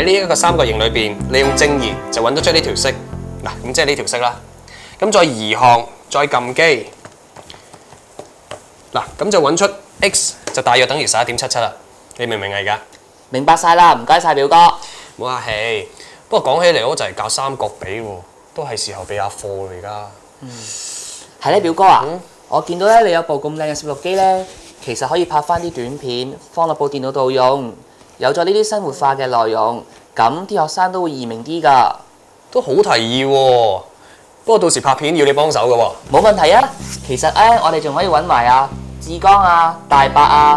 喺呢一個三角形裏邊，利用正弦就揾得出呢條式。嗱，咁即係呢條式啦。咁再移項，再撳機，嗱，咁就揾出 x 就大約等於11.77啦。你明唔明啊？而家明白晒啦，唔該晒表哥。 冇客氣。不過講起嚟，我就係教三角比喎，都係時候備下課啦而家。 係咧，表哥啊，我見到咧你有部咁靚嘅攝錄機咧，其實可以拍翻啲短片，放落部電腦度用，有咗呢啲生活化嘅內容，咁啲學生都會易明啲㗎。 都好提議喎，不過到時拍片要你幫手㗎喎。 冇問題啊，其實咧我哋仲可以揾埋啊志剛啊、大伯啊。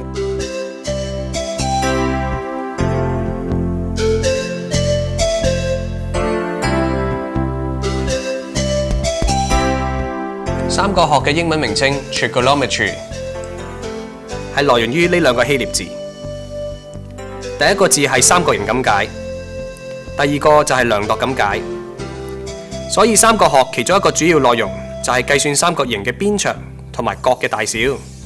三角學嘅英文名稱 trigonometry 係來源於呢兩個希臘字。第一個字係三角形咁解，第二個就係量度咁解。所以三角學其中一個主要內容就係計算三角形嘅邊長同埋角嘅大小。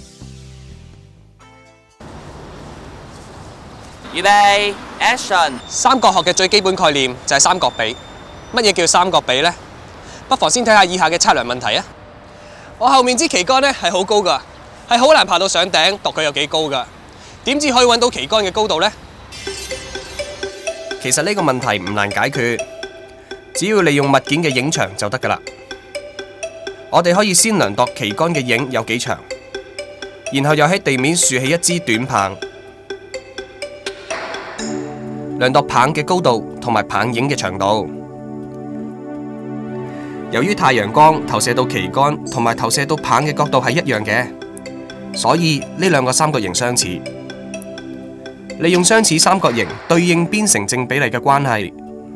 預備 ，action！ 三角學嘅最基本概念就係三角比。乜嘢叫三角比呢？不妨先睇下以下嘅測量問題啊！我後面支旗杆咧係好高㗎，係好難爬到上頂度佢有幾高㗎。點知可以揾到旗杆嘅高度呢？其實呢個問題唔難解決，只要利用物件嘅影長就得㗎啦。我哋可以先量度旗杆嘅影有幾長，然後又喺地面豎起一支短棒，量度棒嘅高度同埋棒影嘅長度。由於太陽光投射到旗杆同埋投射到棒嘅角度係一樣嘅，所以呢兩個三角形相似。利用相似三角形對應邊成正比例嘅關係，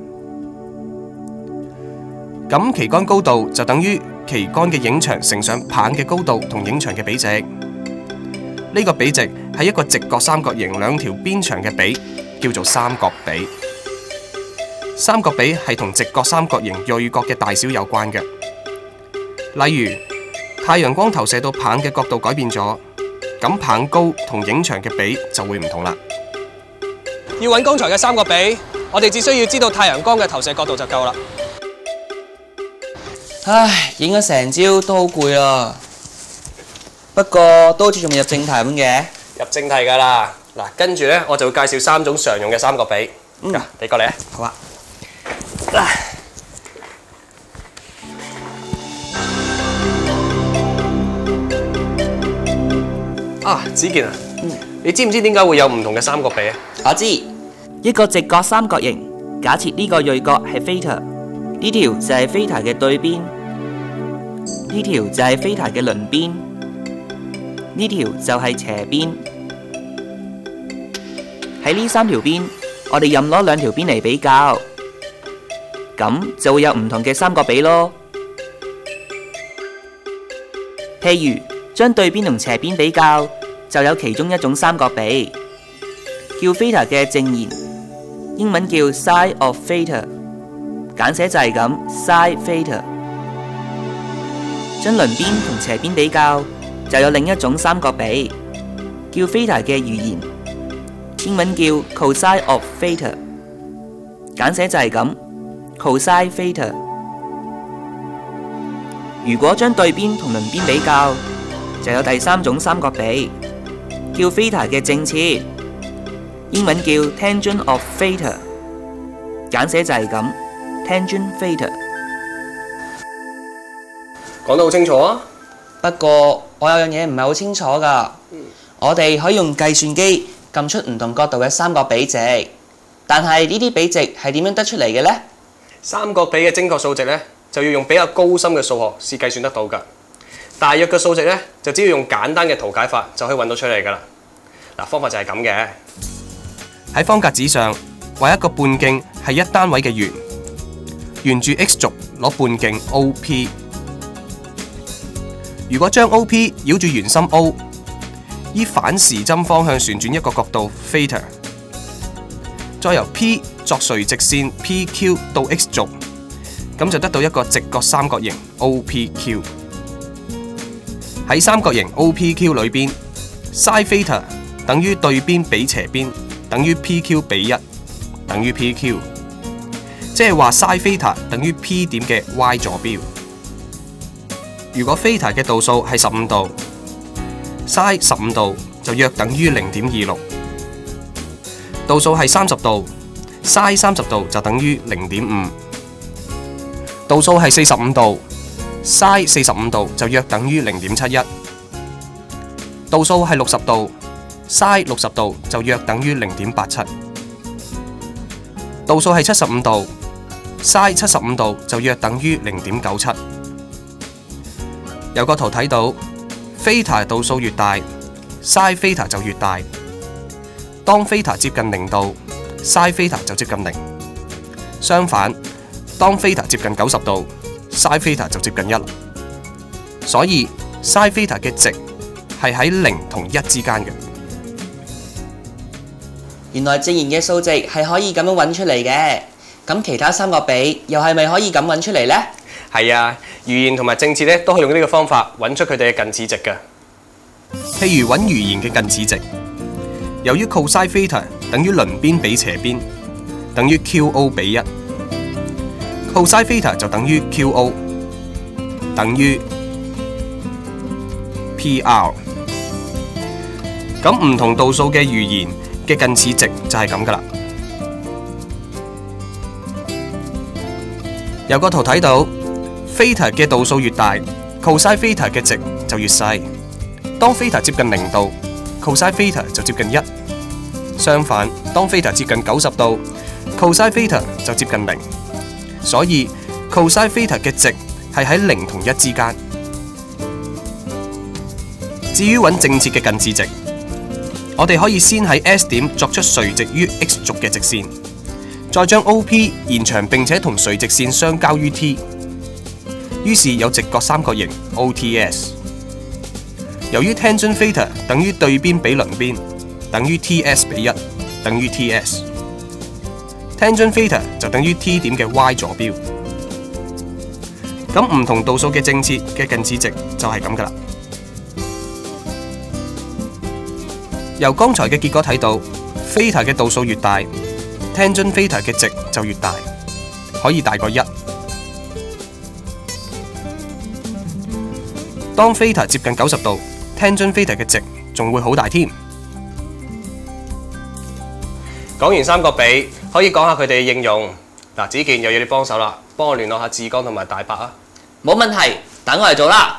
咁旗杆高度就等於旗杆嘅影長乘上棒嘅高度同影長嘅比值。呢個比值係一個直角三角形兩條邊長嘅比，叫做三角比。三角比係同直角三角形銳角嘅大小有關嘅。例如，太陽光投射到棒嘅角度改變咗，咁棒高同影長嘅比就會唔同啦。要揾剛才嘅三角比，我哋只需要知道太陽光嘅投射角度就夠啦。 唉，影咗成朝都好攰啊，不過都好似仲未入正題咁嘅。 入正題㗎啦，嗱，跟住呢，我就會介紹3種常用嘅三角比。俾過嚟啊。 好啊。 子健啊，你知唔知點解會有唔同嘅三角比啊？ 我知，一個直角三角形，假設呢個銳角係 θ， 呢條就係 θ嘅對邊，呢條就係 θ嘅鄰邊，呢條就係斜邊。喺呢3條邊，我哋任攞2條邊嚟比較，咁就會有唔同嘅三角比咯。譬如將對邊同斜邊比較，就有其中一種三角比，叫 θ嘅正弦，英文叫 sin of θ， 簡寫就係咁 sin θ。將鄰邊同斜邊比較，就有另一種三角比，叫 θ 嘅餘弦，英文叫 cosine of θ， 簡寫就係咁 cosine θ。如果將對邊同鄰邊比較，就有第3種三角比，叫 θ 嘅正切，英文叫 tangent of θ， 簡寫就係咁 tangent θ。 講得好清楚啊！ 不過我有樣嘢唔係好清楚㗎，我哋可以用計算機撳出唔同角度嘅三角比值，但係呢啲比值係點樣得出嚟嘅呢？ 三角比嘅精確數值呢，就要用比較高深嘅數學先計算得到㗎。大約嘅數值呢，就只要用簡單嘅圖解法就可以揾到出嚟㗎啦。嗱，方法就係咁嘅。喺方格紙上畫一個半徑係1單位嘅圓，沿住 x 軸攞半徑 OP。如果將 OP 繞住圓心 O， 依反時針方向旋轉一個角度 θ， 再由 P 作垂直線 PQ 到 x 軸，咁就得到一個直角三角形 OPQ。喺三角形 OPQ 裏邊 ，sin θ等於對邊比斜邊等於 PQ 比1， 等於 PQ， 即係話 sin θ等於 P 點嘅 y 坐標。如果 θ 嘅度數係15度 ，sin 15度就約等於 0.26； 度數係30度 ，sin 30度就等於 0.5； 度數係45度 ，sin 45度就約等於 0.71； 度數係60度 ，sin 60度就約等於 0.87； 度數係75度 ，sin 75度就約等於 0.97。有個圖睇到 θ 度數越大 ，sin θ 就越大。當 θ 接近0度 ，sin θ 就接近0。相反，當 θ 接近90度 ，sin θ 就接近1。所以 sin θ 嘅值係喺0同1之間嘅。 原來正弦嘅數值係可以咁樣揾出嚟嘅。咁其他三角比又係咪可以咁揾出嚟呢？ 係啊，餘弦同埋正弦咧都可以用呢個方法揾出佢哋嘅近似值嘅。譬如揾餘弦嘅近似值，由於 cosine θ 等於鄰邊比斜邊，等於 QO 比1。cosine θ 就等於 QO， 等於 PR。咁唔同度數嘅餘弦嘅近似值就係咁噶啦。有個圖睇到 θ 嘅度數越大 ，cosine θ 嘅值就越細。當 θ 接近0度 ，cosine θ 就接近1。相反，當 θ 接近90度 ，cosine θ 就接近0。所以 cosine θ 嘅值係喺0同1之間。至於揾正切嘅近似值，我哋可以先喺 S 點作出垂直於 X 軸嘅直線，再將 OP 延長並且同垂直線相交於 T， 於是有直角三角形 OTS。由於 tangent θ 等於對邊比鄰邊，等於 TS 比1，等於 TS。tangent θ 就等於 T 點嘅 y 坐標。咁唔同度數嘅正切嘅近似值就係咁噶啦。由剛才嘅結果睇到 θ 嘅度數越大 ，tangent θ 嘅值就越大，可以大過1。當 θ 接近90度 ，tangent θ 嘅值仲會好大添。講完三角比，可以講下佢哋嘅應用。嗱，子健又要你幫手啦，幫我聯絡下志剛同埋大伯啊。 冇問題，等我嚟做啦。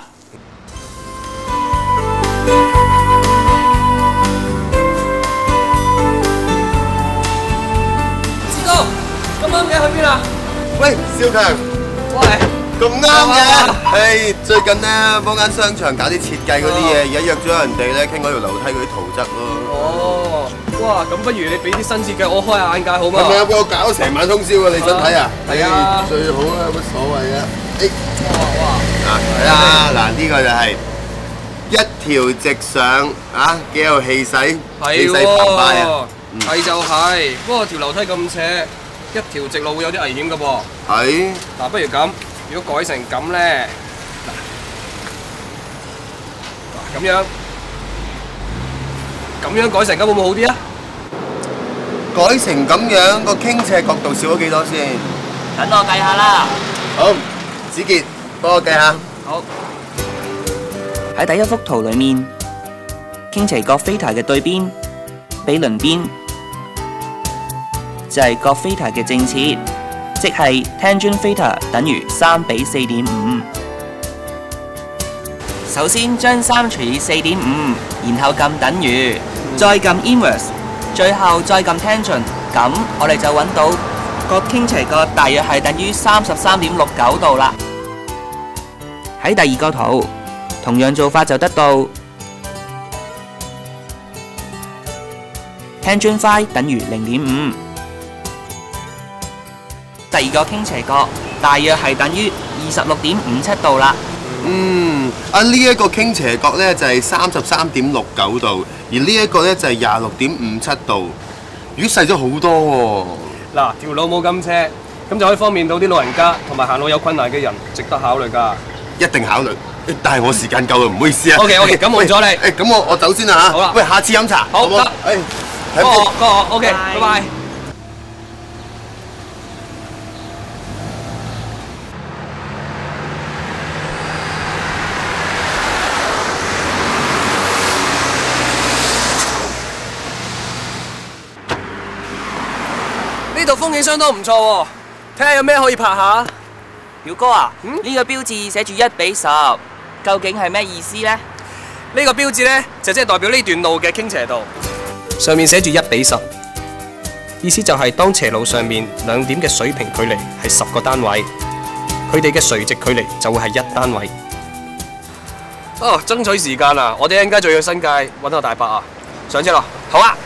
志剛，咁啱嘅去邊啊？ 喂，少強， 喂， 咁啱嘅。最近咧幫間商場搞啲設計嗰啲嘢，而家約咗人哋咧傾嗰條樓梯嗰啲圖則咯。 哦，哇，咁不如你俾啲新設計我開下眼界好嘛？ 係咪有個搞成晚通宵啊？你想睇啊？ 係啊， 最好啦，有乜所謂啊？ 哇！ 睇啦，嗱呢個就係一條直上啊，幾有氣勢，氣勢澎湃啊！ 係就係，不過條樓梯咁斜，一條直路會有啲危險㗎噃。 係。 嗱，不如咁，如果改成咁咧，嗱咁樣改成咁會唔會好啲啊？ 改成咁樣個傾斜角度少咗幾多先？ 等我計下啦。 好，子傑幫我計下。 好。喺第一幅圖裏面，傾斜角 θ 嘅對邊比鄰邊就係角 θ 嘅正切，即係 tangent θ 等於3比 4.5。首先將3除以 4.5， 然後撳等於，再撳 inverse， 最後再撳 tangent， 咁我哋就揾到個傾斜角大約係等於 33.69 度啦。喺第二個圖，同樣做法就得到 tangent phi 等於 0.5， 第二個傾斜角大約係等於 26.57 度啦。 呢一個傾斜角咧就係 33.69 度，而呢一個咧就係 26.57 度，如果細咗好多喎。 嗱，條路冇咁斜，咁就可以方便到啲老人家同埋行路有困難嘅人，值得考慮㗎。 一定考慮，但係我時間夠啦，唔好意思啊。 OK，咁冇咗你。 咁我走先啦嚇。 好啦， 喂，下次飲茶。 好得。 哥， OK，拜拜。 呢度風景相當唔錯喎，睇下有咩可以拍下。 表哥啊， 嗯呢個標誌寫住1:10，究竟係咩意思呢？ 呢個標誌呢，就即係代表呢段路嘅傾斜度，上面寫住1:10，意思就係當斜路上面兩點嘅水平距離係10個單位，佢哋嘅垂直距離就會係1單位。哦，爭取時間啊！我哋一陣間仲要去新界揾個大伯啊！上車咯，好啊！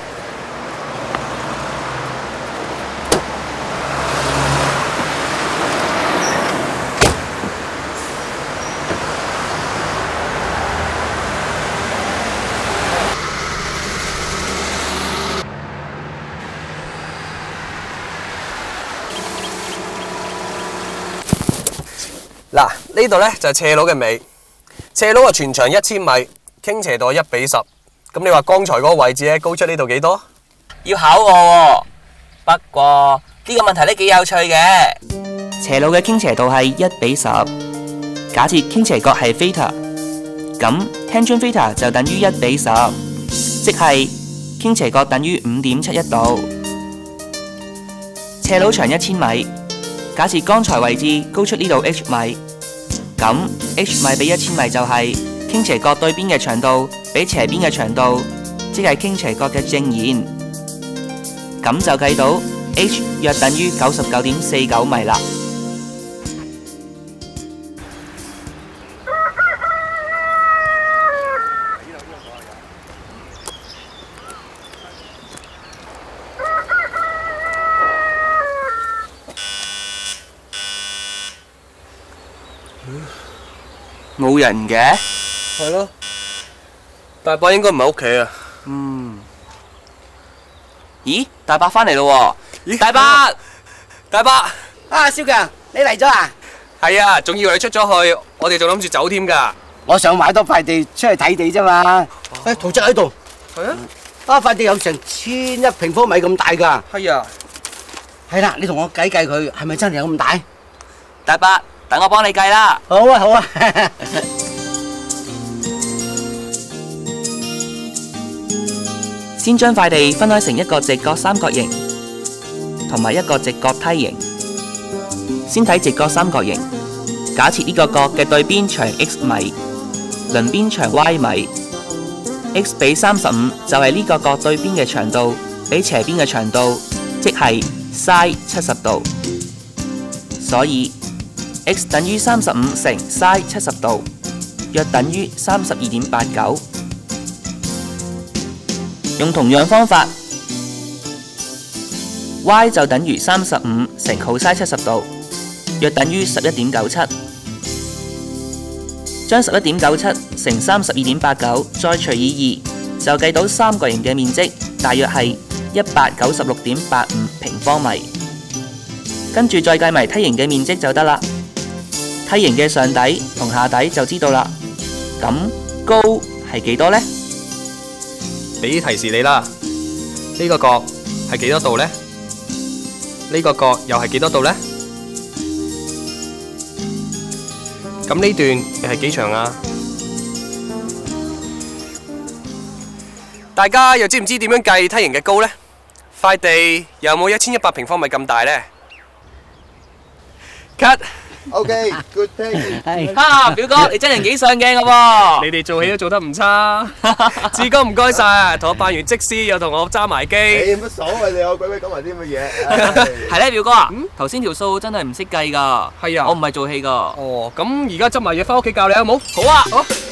嗱，呢度呢就係斜路嘅尾，斜路啊全長1000米，傾斜度係1:10。咁你話剛才嗰個位置咧高出呢度幾多？ 要考我喎，不過呢個問題都幾有趣嘅。斜路嘅傾斜度係1:10，假設傾斜角係 theta，咁 tangent theta 就等於1:10，即係傾斜角等於5.71度。斜路長1000米，假設剛才位置高出呢度 h 米，咁 h 米比1000米就係傾斜角對邊嘅長度比斜邊嘅長度，即係傾斜角嘅正弦。咁就計到 h 約等於99.49米啦。冇人嘅？ 係咯，大伯應該唔喺屋企啊。 咦，大伯返嚟咯喎！大伯， 大伯， 啊，小強，你嚟咗啊？ 係啊，仲以為你出咗去，我哋仲諗住走添㗎。 我想買多塊地出去睇地啫嘛。誒，圖則喺度。 係啊， 塊地有成1100平方米咁大㗎。 係啊。 係啦，你同我計計佢係咪真係有咁大？ 大伯，等我幫你計啦。 好啊，好啊。 先將塊地分開成一個直角三角形同埋一個直角梯形。先睇直角三角形，假設呢個角嘅對邊長 x 米，鄰邊長 y 米 ，x 比35就係呢個角對邊嘅長度比斜邊嘅長度，即係 sin 70度。所以 x 等於35乘 sin 70度，約等於32.89。用同樣方法 ，y 就等於35乘 cos 70度，約等於11.97。將11.97乘32.89再除以2，就計到三角形嘅面積大約係196.85平方米。跟住再計埋梯形嘅面積就得啦。梯形嘅上底同下底就知道啦。咁高係幾多呢？ 俾啲提示你啦，呢個角係幾多度呢？呢個角又係幾多度呢？咁呢段又係幾長啊？大家又知唔知點樣計梯形嘅高呢？塊地有冇1100平方米咁大呢？ Cut。 OK，good take。 哈，表哥，你真人幾上鏡噶喎！ 你哋做戲都做得唔差，志哥唔該晒，同我扮完即師，又同我揸埋機。 你有乜所謂？你有鬼鬼講埋啲乜嘢？ 係咧，表哥啊，頭先條數真係唔識計噶。 係啊， 我唔係做戲噶。 哦，咁而家執埋嘢翻屋企教你好冇？ 好啊。 好。